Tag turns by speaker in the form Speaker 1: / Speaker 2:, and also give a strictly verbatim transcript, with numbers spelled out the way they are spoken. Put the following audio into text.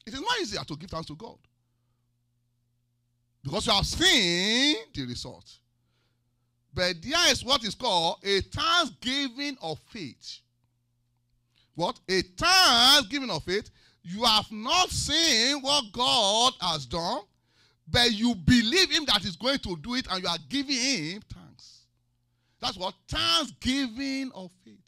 Speaker 1: It is not easier to give thanks to God. Because you have seen the result. But there is what is called a thanksgiving of faith. What? A thanksgiving of faith. You have not seen what God has done, but you believe him that he's going to do it, and you are giving him thanks. That's what thanksgiving of faith.